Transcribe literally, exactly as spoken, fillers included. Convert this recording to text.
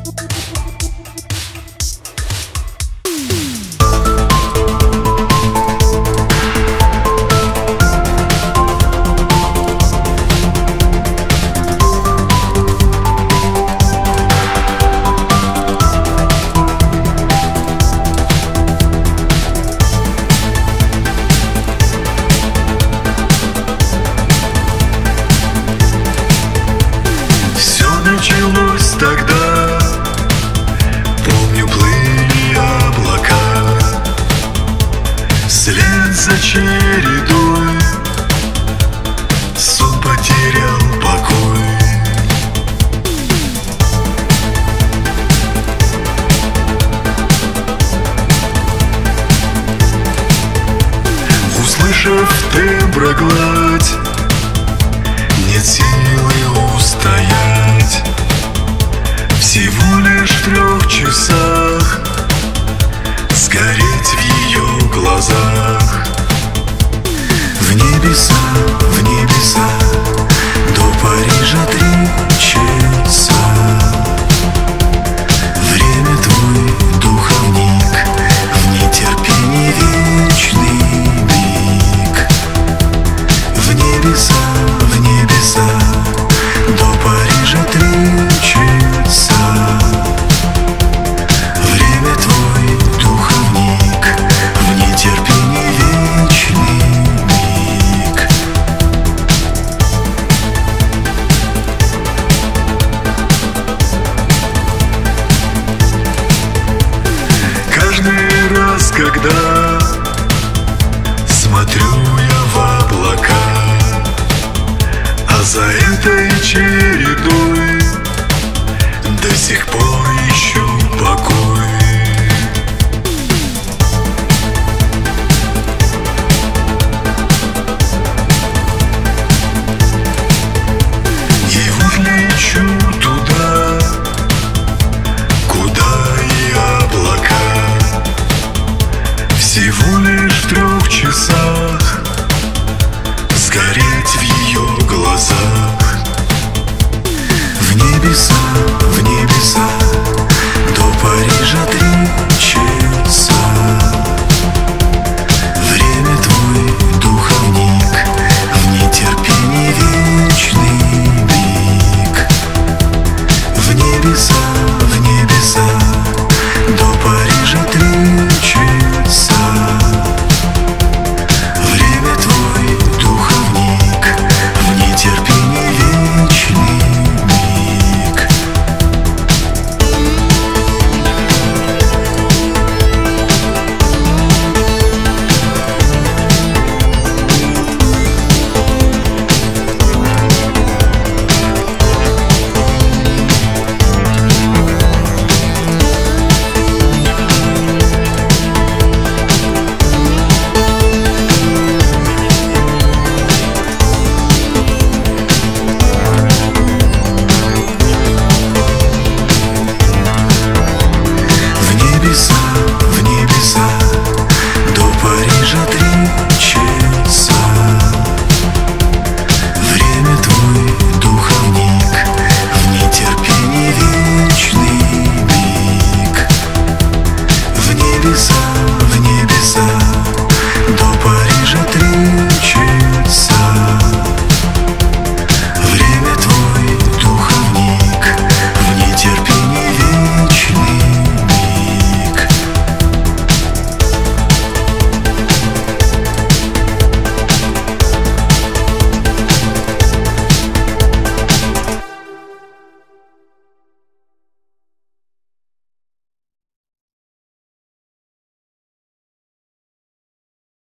Началось тогда, помню, плыли облака вслед за чередой, сон потерял покой. Услышав тембра гладь, нет силы устоять. Всего лишь в трех часах сгореть в ее глазах. В небеса, в небеса, до Парижа три часа. Время твой духовник, в нетерпении вечный миг. В небеса, в небеса, до Парижа три часа. Время твой духовник, в нетерпении вечный миг. Каждый раз, когда смотрю я в облака, а за это